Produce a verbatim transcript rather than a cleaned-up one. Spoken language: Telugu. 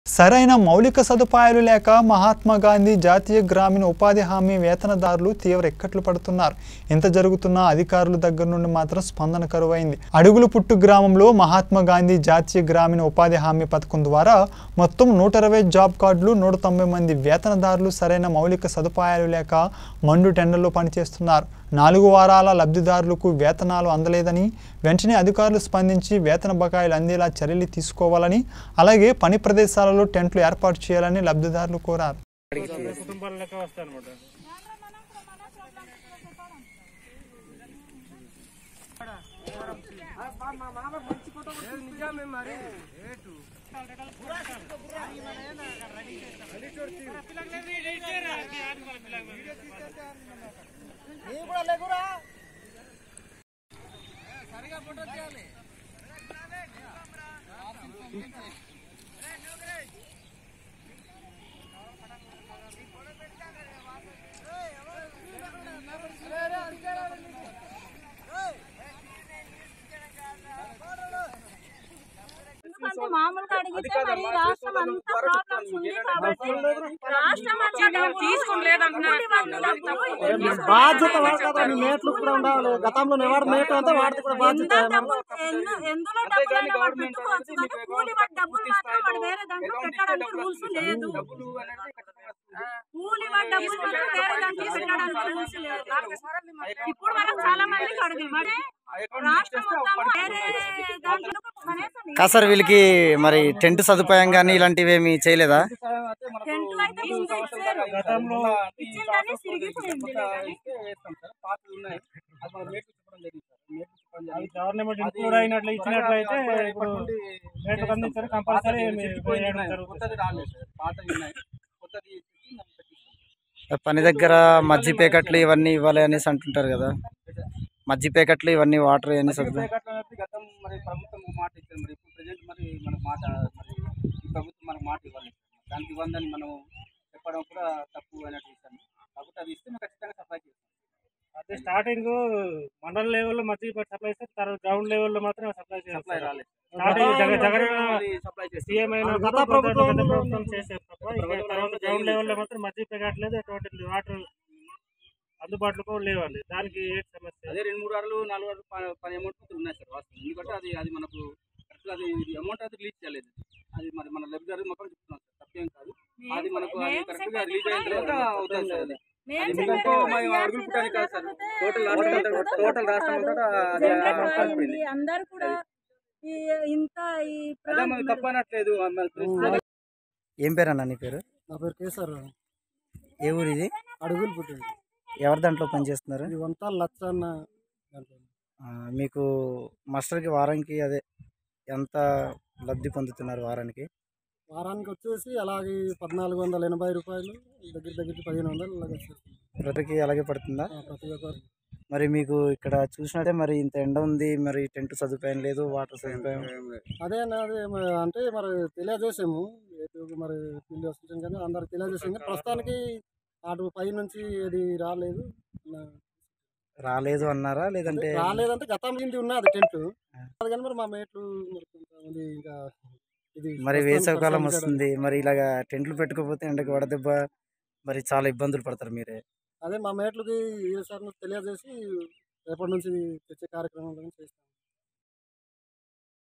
సరైన మౌలిక సదుపాయాలు లేక మహాత్మా గాంధీ జాతీయ గ్రామీణ ఉపాధి హామీ వేతనదారులు తీవ్ర ఇక్కట్లు పడుతున్నారు. ఇంత జరుగుతున్నా అధికారుల దగ్గర నుండి మాత్రం స్పందన కరువైంది. అడుగులపుట్టు గ్రామంలో మహాత్మా గాంధీ జాతీయ గ్రామీణ ఉపాధి హామీ పథకం ద్వారా మొత్తం నూట ఇరవై జాబ్ కార్డులు నూట తొంభై మంది వేతనదారులు సరైన మౌలిక సదుపాయాలు లేక మండు టెండర్లో పనిచేస్తున్నారు. నాలుగు వారాల లబ్ధిదారులకు వేతనాలు అందలేదని వెంటనే అధికారులు స్పందించి వేతన బకాయిలు అందేలా చర్యలు తీసుకోవాలని, అలాగే పని ప్రదేశాలలో టెంట్లు ఏర్పాటు చేయాలని లబ్ధిదారులు కోరారు. మామూలుగా అడిగితే మరి రాష్ట్రం అంతా ప్రాబ్లమ్స్ ఉంది కాబట్టి రాష్ట్రం బాధ్యత మేట్లు కూడా ఉండాలి. గతంలో ఎవరు మేటు అంతా వాడితే కూడా బాధ్యత. ఎందులో డబ్బులు వాడు పెట్టుకోవచ్చు కానీ కూలి వాడి డబ్బులు మాత్రం వాడు వేరే దాంట్లో పెట్టడానికి రూల్స్ లేదు. కూలి వాడి డబ్బులు మాత్రం వేరే దాంట్లో పెట్టడానికి రూల్స్ లేదు. ఇప్పుడు మనం చాలా మందికి అడిగాం రాష్ట్రం మొత్తం వేరే దాంట్లో కా సార్ వీళ్ళకి మరి టెంట్ సదుపాయం కానీ ఇలాంటివి ఏమి చేయలేదా? టెంట్ అయితే ఇచ్చారు, ఇచ్చిందని సిరిగిపోయింది. గవర్నమెంట్ ఇంక్లూడ్ అయినట్లు ఇచ్చినట్లయితే ఇప్పుడు రేట్లు అందించారు కంపల్సరీ. పని దగ్గర మజ్జి ప్యాకెట్లు ఇవన్నీ ఇవ్వాలి అనేసి అంటుంటారు కదా, మజ్జి ప్యాకెట్లు ఇవన్నీ వాటర్ అన్ని గతం మరి ప్రభుత్వం మాట ఇచ్చారు, మరి ఇప్పుడు ప్రజెంట్ మరి మన మాట మరి ఈ ప్రభుత్వం మనకు మాట ఇవ్వాలి. దానికి ఇవ్వందని మనం చెప్పడం కూడా తప్పు అన్నట్టు ఇస్తాను. కాబట్టి అది ఇస్తే మేము ఖచ్చితంగా సప్లై చేస్తాం. అదే స్టార్టింగ్ మండల లెవెల్లో మధ్య సప్లై చేస్తే తర్వాత గ్రౌండ్ లెవెల్లో మాత్రం సప్లై సప్లై రాలేదు. సీఎం అయిన ప్రభుత్వం చేసేది తప్ప తర్వాత గ్రౌండ్ లెవెల్లో మాత్రం మధ్య పెట్టలేదు, ఎటువంటి వాటర్ అందుబాటులో లేవండి. దానికి సమస్య అదే రెండు మూడు వారాలు నాలుగు వారాలు పని అమౌంట్ ఉన్నాయి సార్ వాస్తవం. ఎందుకంటే అది అది మనకు కరెక్ట్గా అది అమౌంట్ అయితే రిలీజ్ చేయలేదు. అది మరి మన లబ్ధిదారు మొత్తం చెప్తున్నాం సార్, తప్పేం కాదు. అది మనకు అది కరెక్ట్గా రిలీజ్ అయిన తర్వాత అవుతుంది సార్. అది ఎందుకంటే మేము అడుగులు కాదు సార్, టోటల్ టోటల్ రాష్ట్రం అందరూ కూడా తప్పు అనట్లేదు. ఏం పేరు అన్న నీ పేరు? నా పేరు కేసర్. ఏ ఊరు ఇది? అడుగులు పుట్టింది. ఎవరి దాంట్లో పనిచేస్తున్నారు? వంట లచ్చ అన్న దాంట్లో. మీకు మాస్టర్కి వారానికి అదే ఎంత లబ్ధి పొందుతున్నారు? వారానికి వారానికి వచ్చేసి అలాగే పద్నాలుగు వందల ఎనభై రూపాయలు, దగ్గర దగ్గరికి పదిహేను వందలు అలాగే వచ్చేస్తుంది. ప్రతికి అలాగే పడుతుందా? ప్రతి ఒక్కరు. మరి మీకు ఇక్కడ చూసినట్టే మరి ఇంత ఎండ ఉంది, మరి టెంట్ సదుపాయం లేదు, వాటర్ సదుపాయం అదే అదే అంటే మరి తెలియజేసాము మరి పిల్లి వస్తుంది కానీ అందరికి తెలియజేసాము. కానీ ప్రస్తుతానికి అటు పై నుంచి అది రాలేదు. రాలేదు అన్నారా? లేదంటే రాలేదంటే గతం నుంచి ఉన్నది టెంట్ కానీ మరి మా మేట్లు మరి కొంతమంది ఇంకా ఇది మరి వేసవికాలం వస్తుంది, మరి ఇలాగా టెంట్లు పెట్టుకోకపోతే ఎండకి వడదెబ్బ మరి చాలా ఇబ్బందులు పడతారు మీరే. అదే మా మేట్లకి ఈసారి తెలియజేసి రేపటి నుంచి తెచ్చే కార్యక్రమం చేస్తాం.